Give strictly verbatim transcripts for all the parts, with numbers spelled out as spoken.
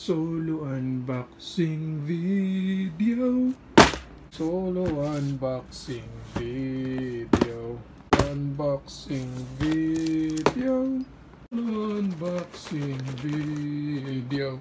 Solo unboxing video. Solo unboxing video. Unboxing video. Unboxing video.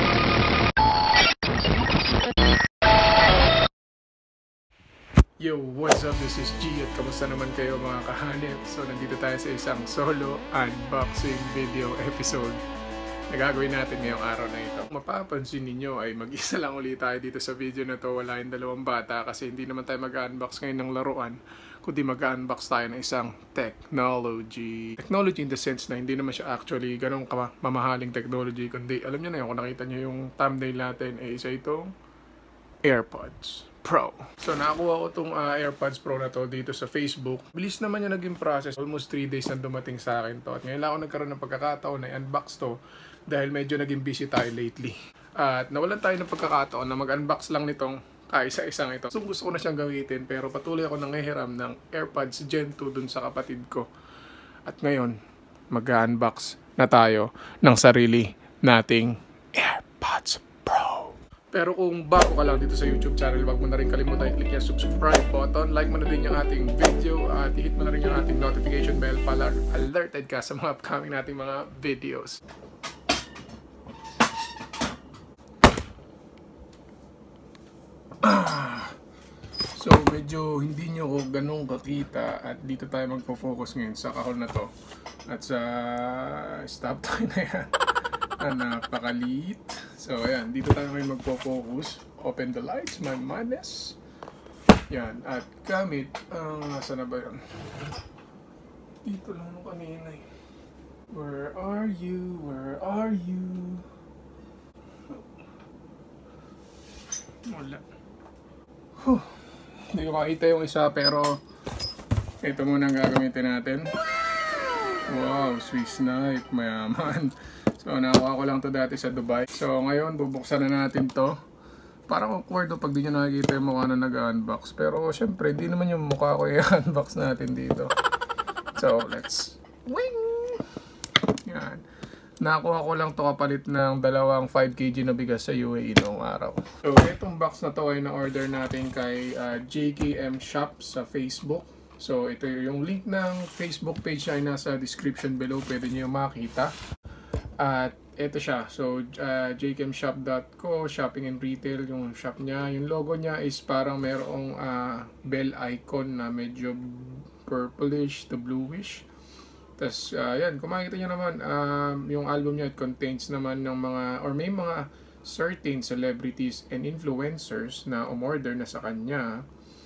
Yo, what's up? This is G at kamusta naman kayo mga kahanip? So nandito tayo sa isang solo unboxing video episode na gagawin natin ngayong araw na ito. Mapapansin ninyo ay mag-isa lang ulit tayo dito sa video na to. Wala yung dalawang bata kasi hindi naman tayo mag-unbox ngayon ng laruan, kundi mag-unbox tayo ng isang technology. Technology in the sense na hindi naman siya actually ganong mamahaling technology, kundi alam nyo na yun, kung nakita nyo yung thumbnail natin ay isa itong AirPods Pro. So nakakuha ko itong uh, AirPods Pro na to dito sa Facebook. Bilis naman yung naging process. Almost three days na dumating sa akin to. At ngayon lang ako nagkaroon ng pagkakataon na i-unbox to dahil medyo naging busy tayo lately. At nawalan tayo ng pagkakataon na mag-unbox lang nitong kaisa-isang ito. So gusto ko na siyang gamitin pero patuloy ako nangihiram ng AirPods Gen two dun sa kapatid ko. At ngayon, mag-unbox na tayo ng sarili nating AirPods Pro. Pero kung bago ka lang dito sa YouTube channel, wag mo na rin kalimutan i-click yung subscribe button, like mo na din yung ating video at i-hit mo na rin yung ating notification bell para alerted ka sa mga upcoming nating mga videos. So medyo hindi nyo ko ganun kakita at dito tayo magpo-focus ngayon sa kahon na to at sa stop tayo na yan. Ah, napakaliit. So ayan, dito tayo ngayon magpo-focus. Open the lights, my madness. Yan, at gamit ang uh, nasa na ba yun? Dito lang nung kanina eh. Where are you? Where are you? Wala. Huh. Hindi ko makita yung isa pero ito muna ang gagamitin natin. Wow, Swiss knife, mayaman. So nakuha ko lang to dati sa Dubai. So ngayon bubuksan na natin to. Parang awkward pag di nyo nakikita yung mukha na nag-unbox. Pero syempre hindi naman yung mukha ko i-unbox natin dito. So let's wing! Yan. Nakuha ko lang to kapalit ng dalawang five kilograms na bigas sa U A E noong araw. So itong box na to ay na-order natin kay uh, J K M Shop sa Facebook. So ito yung link ng Facebook page ay nasa description below. Pwede nyo makita. At ito siya. So uh, j k m shop dot co, shopping and retail yung shop niya. Yung logo niya is parang merong uh, bell icon na medyo purplish to bluish. Tapos, uh, yan, kung makikita nyo naman, um, yung album niya, it contains naman ng mga, or may mga certain celebrities and influencers na umorder na sa kanya.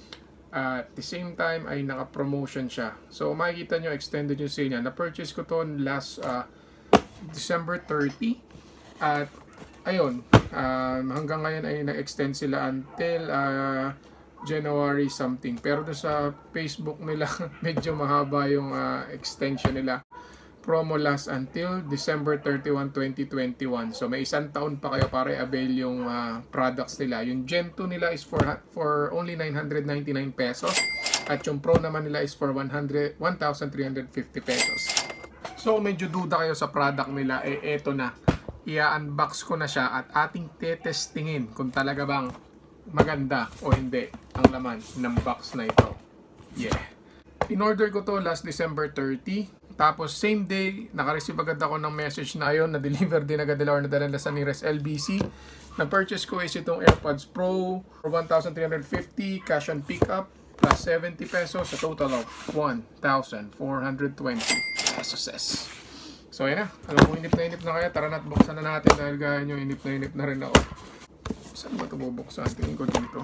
Uh, at the same time, ay naka-promotion siya. So, makikita nyo, extended yung sale niya. Na-purchase ko to last uh, December thirtieth. At, ayun, uh, hanggang ngayon ay na-extend sila until uh, January something. Pero doon sa Facebook nila, medyo mahaba yung uh, extension nila. Promo last until December thirty-first, twenty twenty-one. So may isang taon pa kayo para i-avail yung uh, products nila. Yung Gen two nila is for, for only nine hundred ninety-nine pesos. At yung Pro naman nila is for one thousand three hundred fifty pesos. So medyo duda kayo sa product nila, eh eto na. I-unbox ko na siya at ating tetestingin kung talaga bang maganda o hindi ang laman ng box na ito. Yeah. In-order ko to last December thirtieth. Tapos same day, naka-receive agad ako ng message na ayun, na-deliver din agad nila or nadala sa nearest L B C. Na-purchase ko is itong AirPods Pro for one thousand three hundred fifty, cash on pickup plus seventy pesos, a total of one thousand four hundred twenty pesos. So yan na, alam mo inip na inip na kaya, tara na at buksan na natin dahil gaya nyo, inip na inip na rin ako. Saan ba ito bubuksan? Tingin ko dito.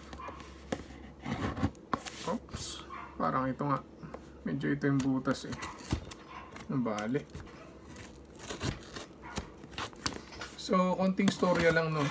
Oops. Parang ito nga. Medyo ito yung butas eh. Nabali. So, konting storya lang no.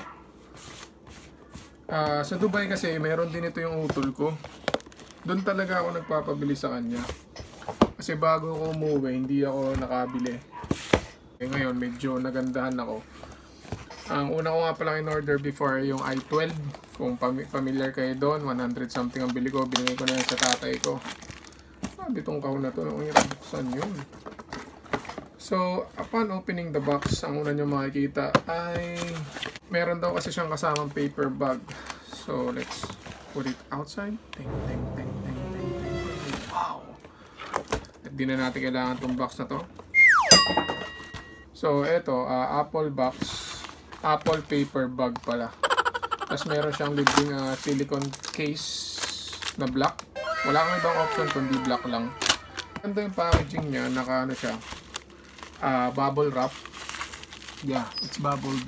Uh, sa Dubai kasi, meron din ito yung utol ko. Doon talaga ako nagpapabili sa kanya. Kasi bago ako umuwi, hindi ako nakabili. Eh, ngayon, medyo nagandahan ako. Ang una ko nga palang in-order before yung i twelve. Kung familiar kayo doon, one hundred something ang bili ko. Binigay ko na yan sa tatay ko. Ah, ditong kahon na to. Ang hirap buksan yun. So, upon opening the box, ang una nyo makikita ay Meron daw kasi siyang kasamang paper bag. So, let's put it outside. Ting, ting, ting, ting, ting, ting. Wow! At di na natin kailangan itong box na to. So, eto, uh, Apple box. Apple paper bag pala. Tapos meron siyang libreng uh, silicone case na black. Wala kang ibang option kundi black lang. Ganda yung packaging niya. Naka ano siya. Uh, bubble wrap. Yeah, it's bubbled.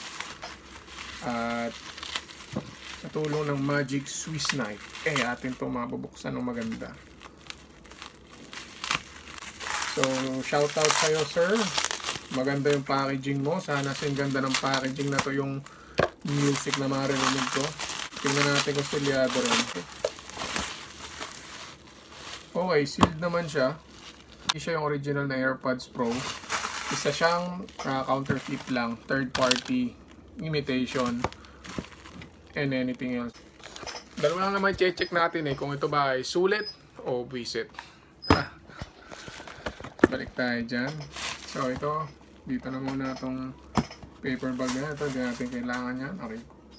At sa tulong ng Magic Swiss Knife, eh atin itong mabubuksan ng maganda. So, shout out sa'yo, sir. Maganda yung packaging mo. Sana sin ganda ng packaging na to yung music na maririnig ko. Tingnan natin kung silyado rin. Okay, sealed naman siya. Hindi siya yung original na AirPods Pro. Isa siyang uh, counterfeit lang, third party, imitation, and anything else. Dalawa lang naman check natin eh kung ito ba ay sulit o buwisit. Ah. Balik tayo dyan. So ito, dito na muna itong paper bag na ito. Hindi natin kailangan yan. Okay.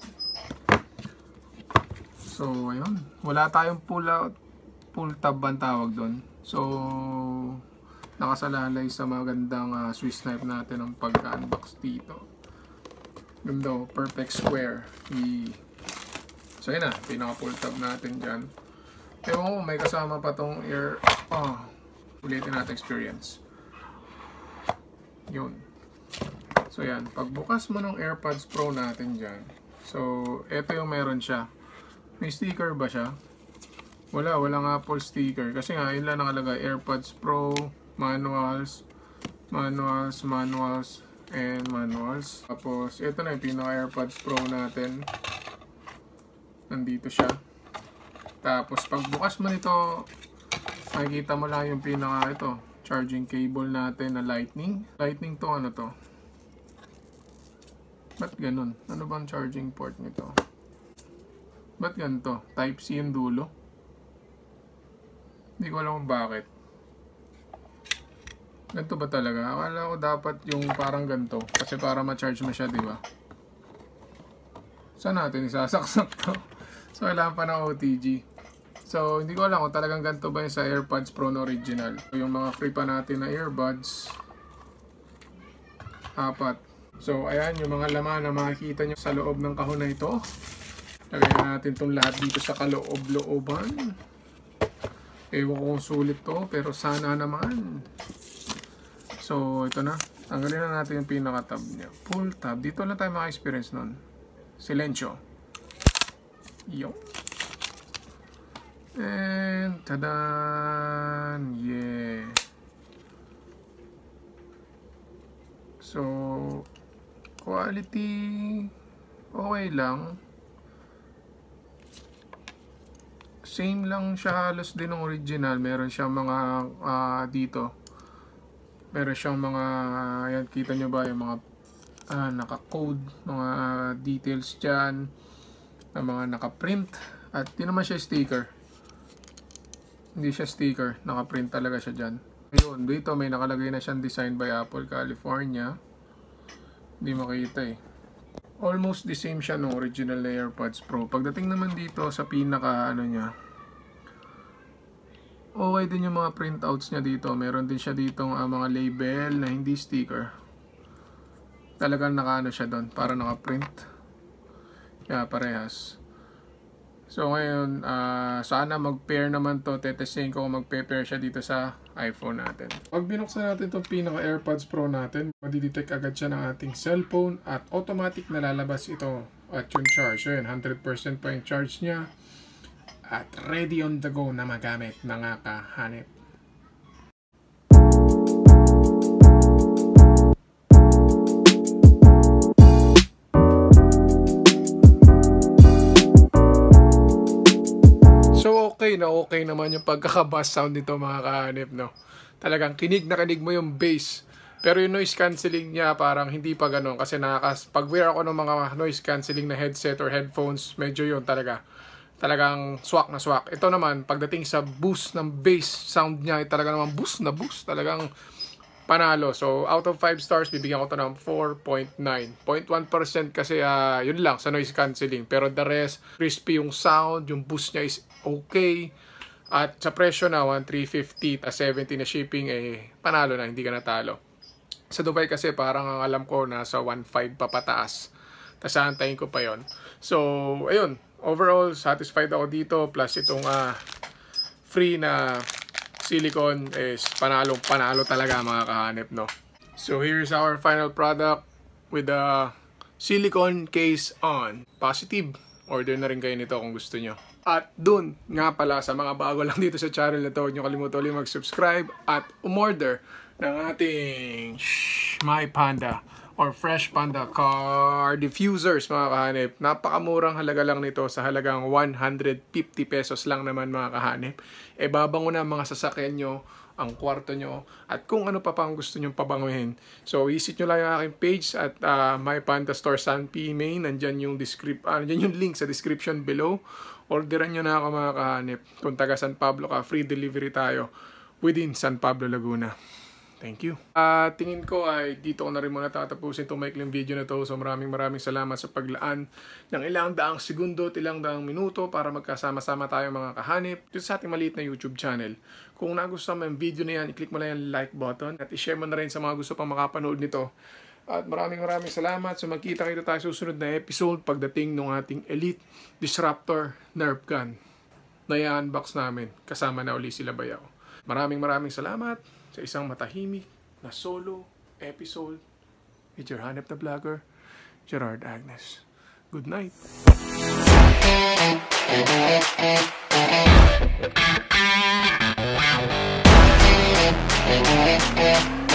So ayun, wala tayong pull out, pull tab ang tawag doon. So nakasalalay sa magandang uh, Swiss knife natin ang pagka-unbox dito. Ganda, perfect square. E so yun na, pinaka-pull tab natin dyan. Ewan ko, may kasama pa tong air. Oh, ulitin natin experience. Yun. So yan, pagbukas mo ng AirPods Pro natin dyan. So, eto yung meron siya. May sticker ba siya? Wala, walang Apple sticker. Kasi nga, yun lang nakalagay. AirPods Pro, manuals, manuals, manuals, and manuals. Tapos, ito na yung pinaka-AirPods Pro natin. Nandito siya. Tapos, pagbukas mo nito, makikita mo lang yung pinaka ito, charging cable natin na lightning. Lightning to, ano to? Ba't ganun? Ano bang charging port nito? Ba't ganito? Type C yung dulo? Hindi ko alam kung bakit. Ganito ba talaga? Akala ko dapat yung parang ganito. Kasi para ma-charge mo siya, di ba? Saan natin isasaksak to? So, kailangan pa ng O T G. So, hindi ko alam kung talagang ganito ba yung sa AirPods Pro na original. So, yung mga free pa natin na earbuds, apat. So, ayan yung mga laman na makikita nyo sa loob ng kahon na ito. Lagay na natin itong lahat dito sa kaloob-looban. Ewan ko kung sulit to, pero sana naman. So, ito na. Tanggalin na natin yung pinaka-tab niya. Pull tab. Dito lang tayo maka-experience nun. Silencio. Yo. And, tadan! Yeah. So, quality, okay lang. Same lang siya halos din ng original. Meron siyang mga uh, dito. Meron siyang mga, ayan, kita nyo ba yung mga uh, naka-code, mga uh, details dyan, na mga naka-print. At di naman siya sticker. Hindi siya sticker. Naka-print talaga siya dyan. Ayun, dito may nakalagay na siyang Designed by Apple California. Hindi makita eh. Almost the same siya ng original na AirPods Pro. Pagdating naman dito sa pinaka ano niya, okay din yung mga printouts niya dito. Meron din siya ditong uh, mga label na hindi sticker. Talagang naka ano siya doon, para naka-print. Kaya parehas. So ngayon, uh, sana mag-pair naman to. Tetesting ko kung mag-pair siya dito sa iPhone natin. Pag binuksan natin itong pinaka AirPods Pro natin, madidetect agad siya ng ating cellphone at automatic na lalabas ito at yung charge. So yun, one hundred percent pa yung charge niya at ready on the go na magamit ng kakahanip. Okay na okay naman yung pagkaka-bass sound nito mga kahanip, no? Talagang kinig na kinig mo yung bass. Pero yung noise cancelling niya parang hindi pa ganun. Kasi nakakas pag-wear ako ng mga noise cancelling na headset or headphones, medyo yun talaga. Talagang swak na swak. Ito naman, pagdating sa boost ng bass sound niya, talaga naman boost na boost. Talagang panalo. So, out of five stars, bibigyan ko to ng four point nine. zero point one percent kasi uh, yun lang sa noise cancelling. Pero the rest, crispy yung sound, yung boost niya is okay. At sa presyo na, one thousand three hundred fifty, ta seventy na shipping, eh, panalo na, hindi ka natalo. Sa Dubai kasi, parang ang alam ko, nasa one point five pa pataas. Tapos aantayin ko pa yon. So, ayun. Overall, satisfied ako dito. Plus itong uh, free na silicone is panalong panalo talaga mga kahanep, no? So here's our final product with the silicone case on. Positive, order na rin kayo nito kung gusto nyo. At dun nga pala sa mga bago lang dito sa channel na to, huwag nyo kalimutan ulit mag-subscribe at umorder ng ating shh, My Panda or Fresh Panda car diffusers mga kahanep. Napakamurang halaga lang nito sa halagang one hundred fifty pesos lang naman mga kahanep. E babango na mga sasakyan nyo, ang kwarto nyo, at kung ano pa pang gusto nyo pabanguhin. So visit nyo lang yung aking page at uh, My Panda Store San P Main. Nandyan yung, descrip uh, nandyan yung link sa description below. Orderan nyo na ako mga kahanep. Kung taga San Pablo ka, free delivery tayo within San Pablo, Laguna. Thank you. Uh, tingin ko ay dito ko na rin muna tatapusin itong maikling video na to. So maraming maraming salamat sa paglaan ng ilang daang segundo at ilang daang minuto para magkasama-sama tayo mga kahanip dito sa ating maliit na YouTube channel. Kung nagustuhan mo yung video na yan, i-click mo lang yung like button at i-share mo na rin sa mga gusto pang makapanood nito. At maraming maraming salamat. So magkita-kita tayo sa susunod na episode pagdating ng ating Elite Disruptor Nerf Gun na i-unbox namin. Kasama na uli sila Bayaw. Maraming maraming salamat sa isang matahimik na solo episode with your hanep na vlogger, Gerard Agnes. Good night.